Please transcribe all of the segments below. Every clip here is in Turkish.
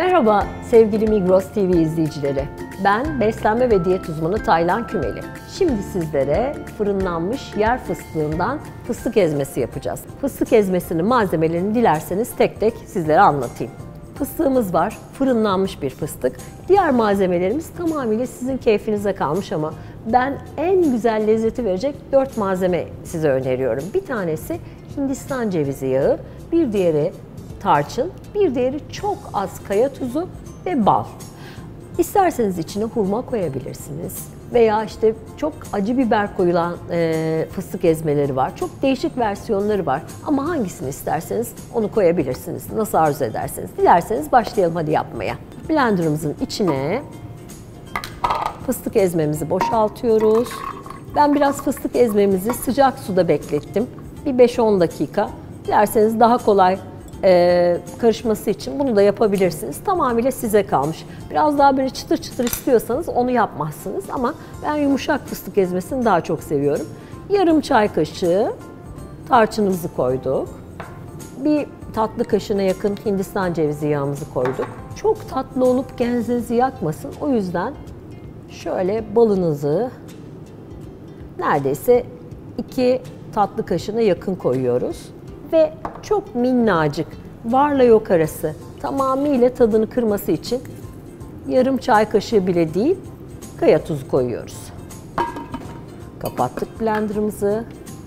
Merhaba sevgili Migros TV izleyicileri. Ben beslenme ve diyet uzmanı Taylan Kümeli. Şimdi sizlere fırınlanmış yer fıstığından fıstık ezmesi yapacağız. Fıstık ezmesinin malzemelerini dilerseniz tek tek sizlere anlatayım. Fıstığımız var, fırınlanmış bir fıstık. Diğer malzemelerimiz tamamıyla sizin keyfinize kalmış ama ben en güzel lezzeti verecek 4 malzeme size öneriyorum. Bir tanesi Hindistan cevizi yağı, bir diğeri tarçın, bir diğeri çok az kaya tuzu ve bal. İsterseniz içine hurma koyabilirsiniz veya işte çok acı biber koyulan fıstık ezmeleri var. Çok değişik versiyonları var ama hangisini isterseniz onu koyabilirsiniz. Nasıl arzu ederseniz. Dilerseniz başlayalım hadi yapmaya. Blenderımızın içine fıstık ezmemizi boşaltıyoruz. Ben biraz fıstık ezmemizi sıcak suda beklettim. Bir 5-10 dakika. Dilerseniz daha kolay karışması için bunu da yapabilirsiniz. Tamamıyla size kalmış. Biraz daha böyle çıtır çıtır istiyorsanız onu yapmazsınız ama ben yumuşak fıstık ezmesini daha çok seviyorum. Yarım çay kaşığı tarçınımızı koyduk. Bir tatlı kaşığına yakın Hindistan cevizi yağımızı koyduk. Çok tatlı olup genzinizi yakmasın. O yüzden şöyle balınızı neredeyse 2 tatlı kaşığına yakın koyuyoruz. Ve çok minnacık, varla yok arası tamamıyla tadını kırması için yarım çay kaşığı bile değil, kaya tuzu koyuyoruz. Kapattık blenderımızı.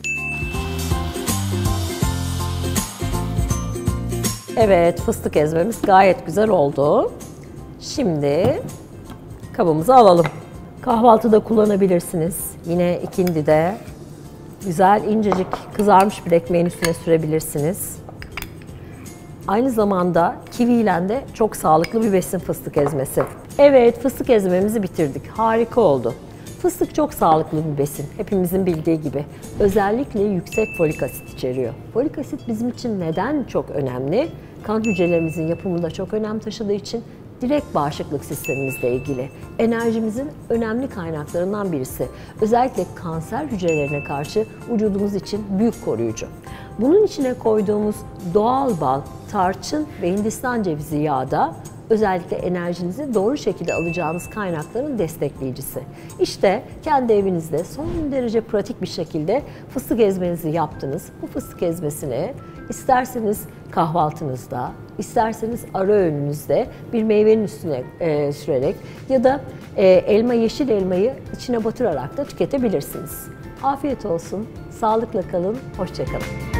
Evet, fıstık ezmemiz gayet güzel oldu. Şimdi kabımıza alalım. Kahvaltıda kullanabilirsiniz. Yine ikindide güzel incecik kızarmış bir ekmeğin üstüne sürebilirsiniz. Aynı zamanda kivi ile de çok sağlıklı bir besin fıstık ezmesi. Evet, fıstık ezmemizi bitirdik. Harika oldu. Fıstık çok sağlıklı bir besin. Hepimizin bildiği gibi. Özellikle yüksek folik asit içeriyor. Folik asit bizim için neden çok önemli? Kan hücrelerimizin yapımında çok önem taşıdığı için direkt bağışıklık sistemimizle ilgili enerjimizin önemli kaynaklarından birisi. Özellikle kanser hücrelerine karşı vücudumuz için büyük koruyucu. Bunun içine koyduğumuz doğal bal, tarçın ve Hindistan cevizi yağı da özellikle enerjinizi doğru şekilde alacağınız kaynakların destekleyicisi. İşte kendi evinizde son derece pratik bir şekilde fıstık ezmenizi yaptınız. Bu fıstık ezmesini isterseniz kahvaltınızda, isterseniz ara öğününüzde bir meyvenin üstüne sürerek ya da yeşil elmayı içine batırarak da tüketebilirsiniz. Afiyet olsun, sağlıkla kalın, hoşça kalın.